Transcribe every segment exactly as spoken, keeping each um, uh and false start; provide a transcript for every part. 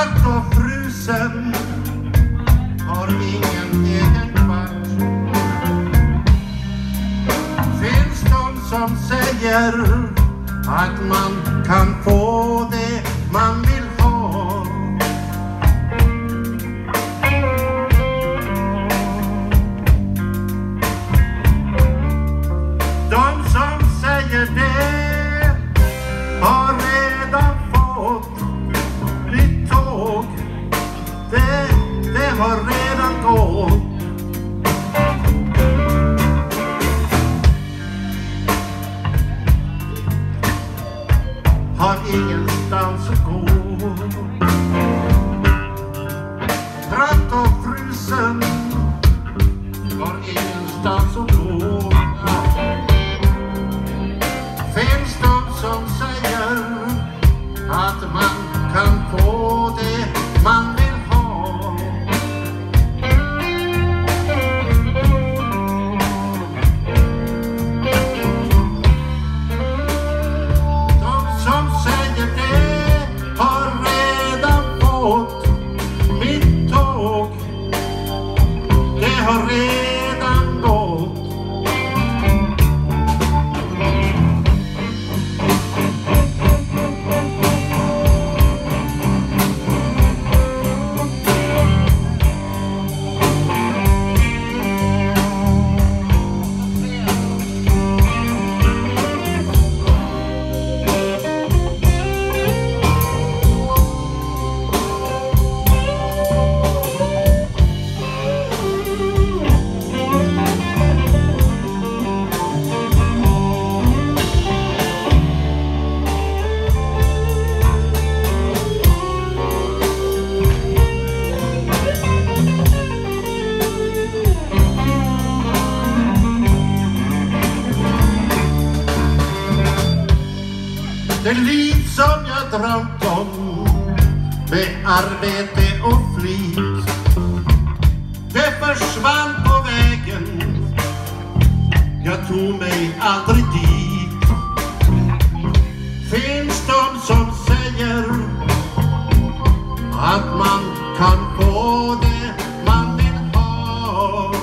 trött och frusen, har ingen egen kvart. Finns de som säger att man kan få det man vill ha. De som säger det har redan fått mitt tåg. Det, det har redan gått. Har ingenstans att gå. Trött och frusen, har ingenstans att gå. Finns de som säger att man kan få det man vill ha. De som säger det har redan fått mitt tåg. Det har redan gått. Det liv som jag drömt om, med arbete och flit, det försvann på vägen. Jag tog mig aldrig dit. Finns de som säger att man kan få det man vill ha.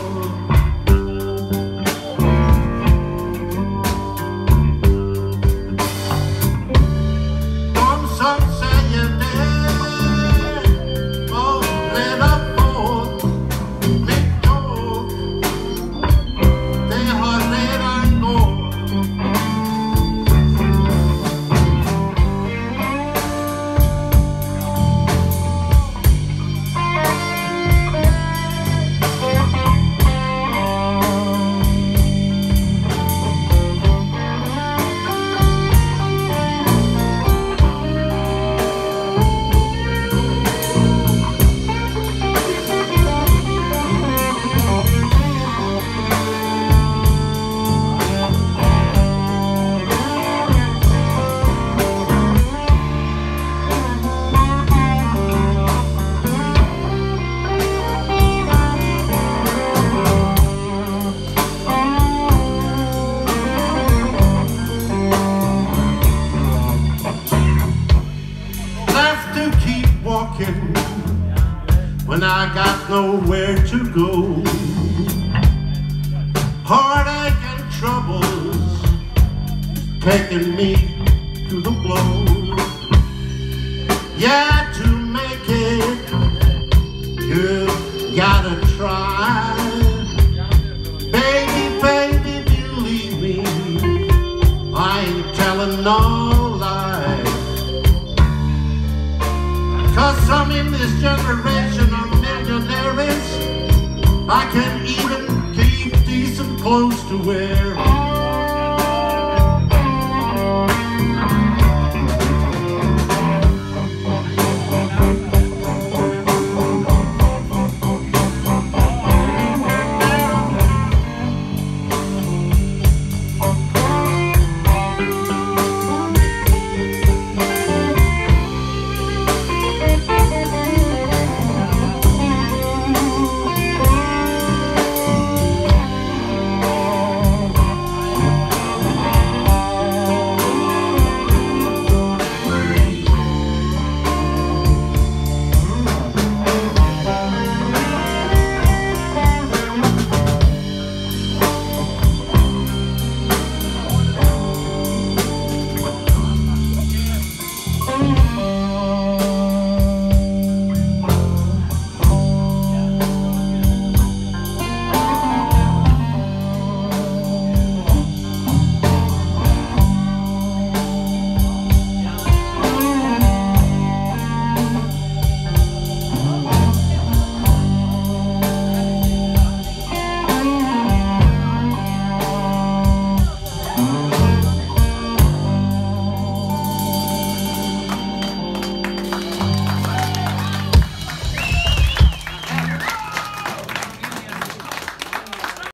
Som säger det och redan fått mitt tåg. Det har redan gått. When I got nowhere to go, heartache and troubles taking me to the blow. Yeah, to make it, you gotta try. Baby, baby, believe me, I ain't telling no lies. Cause some in this generation are millionaires. I can even keep decent clothes to wear.